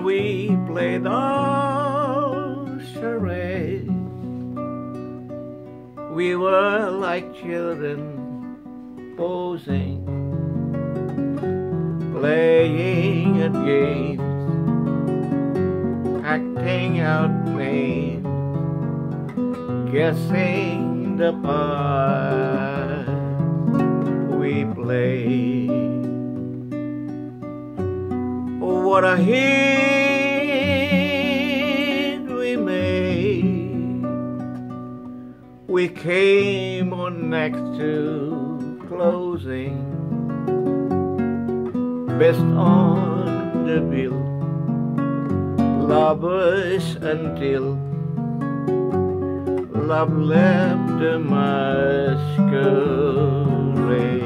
we played our charade. We were like children posing, playing at games, acting out pain, guessing the part we played. Oh, what a hit we made. We came on next to closing, best on the bill, lovers until love left the masquerade.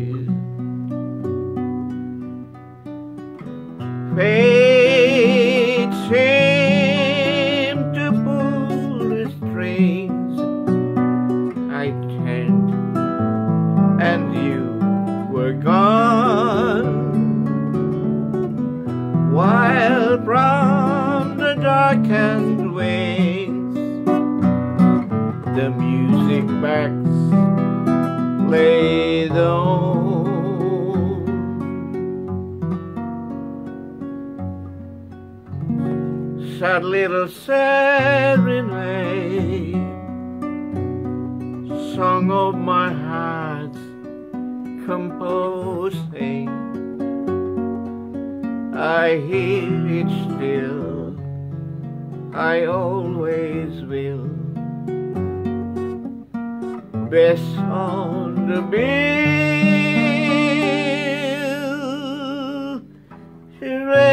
Fate seemed to pull the strings I turned, and you were gone, while from the darkened wings the music box played on. Sad little serenade, song of my heart's composing. I hear it still, I always will. Best on the bill, Charade.